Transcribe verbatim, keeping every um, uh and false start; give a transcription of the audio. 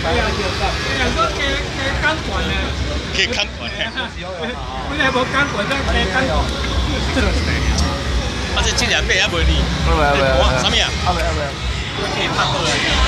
人说加加钢管呢， 加钢管呢？ 本来无钢管，再加钢管。 啊，这这两百也袂哩。 不不不， 什么啊？ 啊不不， 可以拍过来。